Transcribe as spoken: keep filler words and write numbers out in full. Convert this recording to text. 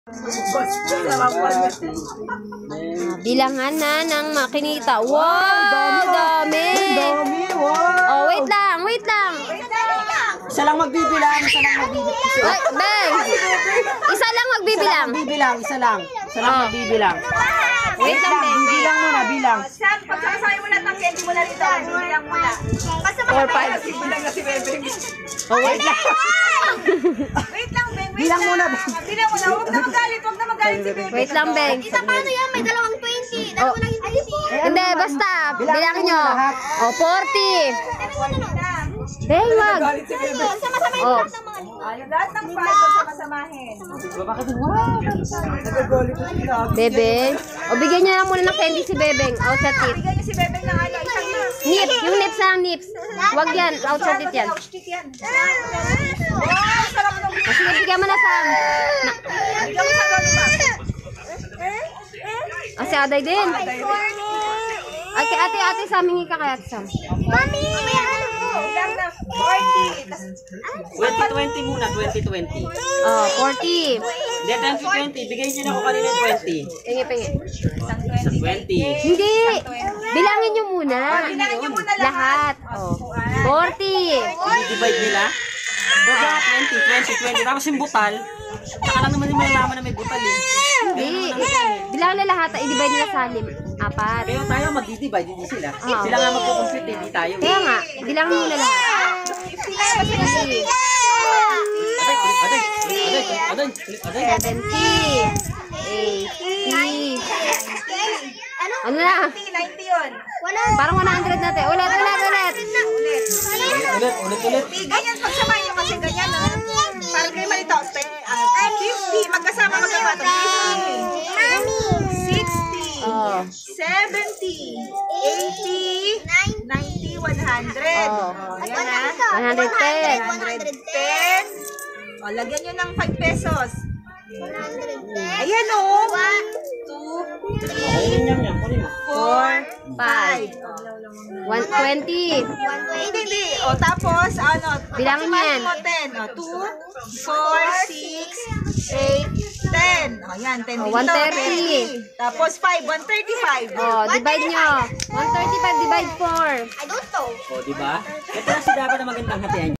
Bilangan na ng makinita. Wow, dami. Dami, wow. Oh, wait lang, wait lang. Isa lang magbibilang, isa lang magbibilang. Wait, Beng. Isa lang magbibilang. Magbibilang, isa lang. Isa lang Oh. magbibilang. Wait lang, Beng. Bibilang muna, bilang. Sam, pagsasabay mo na ng candy mo na rito. Bilang mo na. Basta Four, five. bilang na si Bebeng. Oh, wait lang. Wait lang, Beng. Wait Bilang muna. Bilang mo na. Huwag na magalit. Huwag na magalit si Bebeng. Wait lang, Beng. Isa paano yan? May dalawang twenty. Dalawa lang yung twenty. Hindi, basta. Bilangin Bilangin mo nyo. lahat. Oh, forty. Beng, wag. Sama-sama yung Oh. lahat ng mga lima. Ayun, lahat ng five pagsamasamahin. Bakit? Wow. Nagagalit ko sila. Bebeng. O, bigyan niya lang muna ng candy si Bebeng. Outside tip. Bigyan niyo si Bebeng ng ano, isang nips. Nips. Yung nips lang, nips. Wag yan. Outside tip yan. Stick yan. Wow, sarap ng O, sige, bigyan mo na sa... Na, bigyan mo sa lollipop. o, si Aday din. Ay, kay ate, ate, sa aming ka kaya, Sam. Mami! Bilang na forty. twenty twenty muna, twenty twenty. Oh, forty. Hindi, twenty twenty. Bigay nyo na ako kanina twenty. Pingi, pingi. Isang Sa twenty. twenty. Hindi. Bilangin nyo muna. Bilangin niyo muna Lahat. Oh. forty. I-divide nila. So, kaya twenty, twenty, twenty. Tapos yung butal, saka lang naman yung malalaman na may butal eh. Hindi. Bilangin na lahat. I-divide nila sa lim. Apat. Kaya tayo mag-divide, hindi sila. Ah. Sila nga magkukumpute, hindi tayo. Kaya nga. Bilangin nyo na lahat. fifty. Aday, aday, aday, aday, aday. seventy. eighty. Ano? Ano na? ninety yun. Wala. Parang one hundred natin. Ulit, ulit, ulit. Ulit. Ulit, ulit, ulit. Ganyan, pagsamahin nyo kasi ganyan, no? Parang kayo malito. Ah, fifty. Magkasama magkabatong. fifty. sixty. Oh. seventy. eighty. ninety. one hundred. Oh. Oh, yan ha. one hundred ten. one hundred ten. O, lagyan nyo ng five pesos. Ayan o. one, two, Ayun yan yan, kunin mo. four, five. one twenty. Hindi, hindi. O, tapos, ano, Bilangin mo yan. mo ten. O, two, four, six, eight, ten. O, yan, ten O, dito. one thirty. Tapos, five, one thirty-five. Oh, divide nyo. one thirty-five divide four. I don't know. O, diba? Ito na si dapat na magandang hatian.